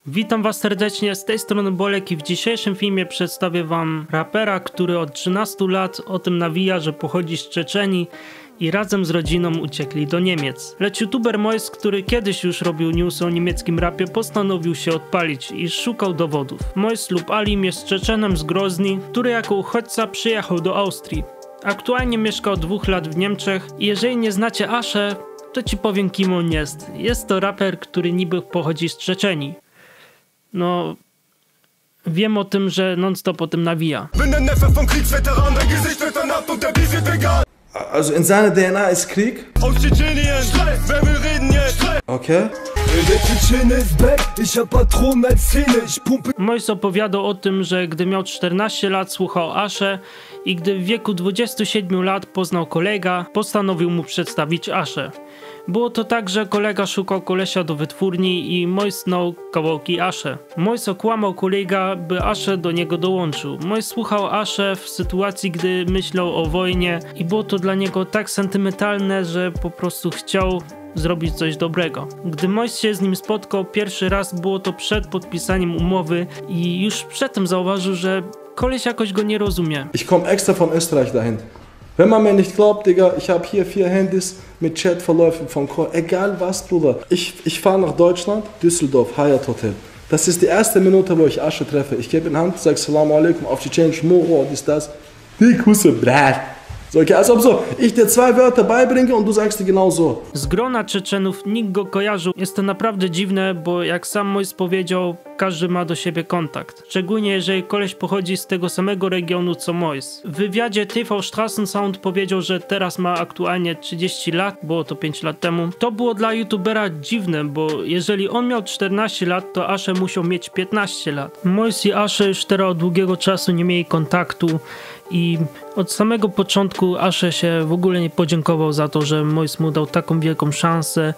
Witam was serdecznie, z tej strony Bolek i w dzisiejszym filmie przedstawię wam rapera, który od 13 lat o tym nawija, że pochodzi z Czeczenii i razem z rodziną uciekli do Niemiec. Lecz youtuber Mois, który kiedyś już robił newsy o niemieckim rapie, postanowił się odpalić i szukał dowodów. Mois lub Alim jest Czeczenem z Grozni, który jako uchodźca przyjechał do Austrii. Aktualnie mieszka od 2 lat w Niemczech i jeżeli nie znacie Asze, to ci powiem, kim on jest. Jest to raper, który niby pochodzi z Czeczenii. No, wiem o tym, że non-stop o tym nawija. Also in seiner DNA ist Krieg? Aus Tschetschenien, wer will reden jetzt? Okay. Mois opowiadał o tym, że gdy miał 14 lat słuchał Asze i gdy w wieku 27 lat poznał kolega, postanowił mu przedstawić Aszę. Było to tak, że kolega szukał kolesia do wytwórni i Mois znał kawałki Asze. Mois okłamał kolega, by Asze do niego dołączył. Mois słuchał Asze w sytuacji, gdy myślał o wojnie i było to dla niego tak sentymentalne, że po prostu chciał zrobić coś dobrego. Gdy Mois się z nim spotkał pierwszy raz, było to przed podpisaniem umowy i już przedtem zauważył, że koleś jakoś go nie rozumie. Ich komme extra von Österreich dahin. Wenn man mir nicht glaubt, Digga, ich habe hier 4 Handys mit Chatverläufen vom Call. Egal was, Bruder. Ich fahre nach Deutschland, Düsseldorf, Hyatt Hotel. Das ist die erste Minute, wo ich Asche treffe. Ich gebe in Hand, sage Salamu alaikum, auf Tschetschenisch, Moro, dies, das. Die Kusse, brat. So, okay, als ob so, ich dir 2 Wörter beibringe und du sagst dir genau so. Z grona Czeczenów nikt go kojarzył. Jest to naprawdę dziwne, bo jak sam Mois powiedział, każdy ma do siebie kontakt. Szczególnie jeżeli koleś pochodzi z tego samego regionu co Mois. W wywiadzie TV Straßensound powiedział, że teraz ma aktualnie 30 lat, było to 5 lat temu. To było dla youtubera dziwne, bo jeżeli on miał 14 lat, to Asze musiał mieć 15 lat. Mois i Asze już teraz od długiego czasu nie mieli kontaktu i od samego początku Asze się w ogóle nie podziękował za to, że Mois mu dał taką wielką szansę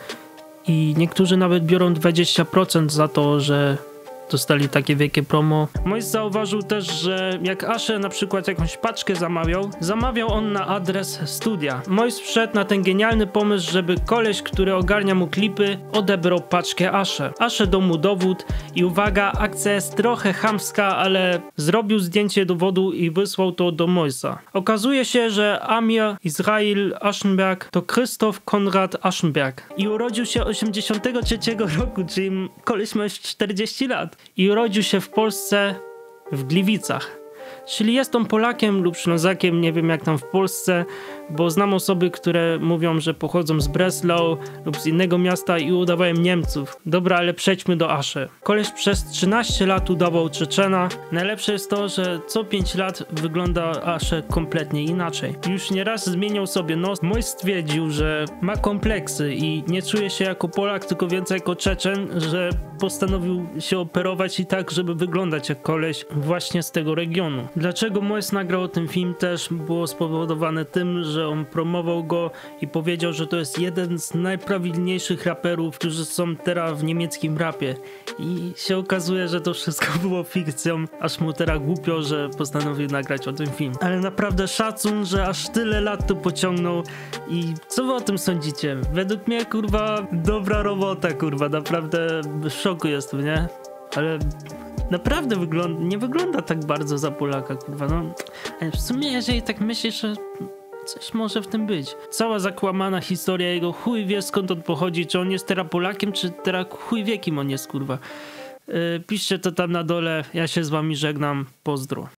i niektórzy nawet biorą 20% za to, że dostali takie wielkie promo. Mois zauważył też, że jak Asze na przykład jakąś paczkę zamawiał on na adres studia. Mois wszedł na ten genialny pomysł, żeby koleś, który ogarnia mu klipy, odebrał paczkę Asze. Asze dał mu dowód i uwaga, akcja jest trochę chamska, ale zrobił zdjęcie dowodu i wysłał to do Moisa. Okazuje się, że Amir Israel Aschenberg to Krzysztof Konrad Aschenberg i urodził się 83 roku, czyli koleś ma już 40 lat. I urodził się w Polsce w Gliwicach. Czyli jest on Polakiem lub Ślązakiem, nie wiem jak tam w Polsce, bo znam osoby, które mówią, że pochodzą z Breslau lub z innego miasta i udawają Niemców. Dobra, ale przejdźmy do Aszy. Koleś przez 13 lat udawał Czeczena. Najlepsze jest to, że co 5 lat wygląda Asze kompletnie inaczej. Już nieraz zmieniał sobie nos. Mois stwierdził, że ma kompleksy i nie czuje się jako Polak, tylko więcej jako Czeczen, że postanowił się operować i tak, żeby wyglądać jak koleś właśnie z tego regionu. Dlaczego Mois nagrał o tym film też było spowodowane tym, że on promował go i powiedział, że to jest jeden z najprawilniejszych raperów, którzy są teraz w niemieckim rapie. I się okazuje, że to wszystko było fikcją, aż mu teraz głupio, że postanowił nagrać o tym film. Ale naprawdę szacun, że aż tyle lat to pociągnął i co wy o tym sądzicie? Według mnie, kurwa, dobra robota, kurwa, naprawdę w szoku jestem, nie? Ale naprawdę nie wygląda tak bardzo za Polaka, kurwa, no. Ale w sumie, jeżeli tak myślisz, że coś może w tym być. Cała zakłamana historia jego, chuj wie skąd on pochodzi, czy on jest teraz Polakiem, czy teraz chuj wie kim on jest, kurwa. Piszcie to tam na dole, ja się z wami żegnam, pozdro.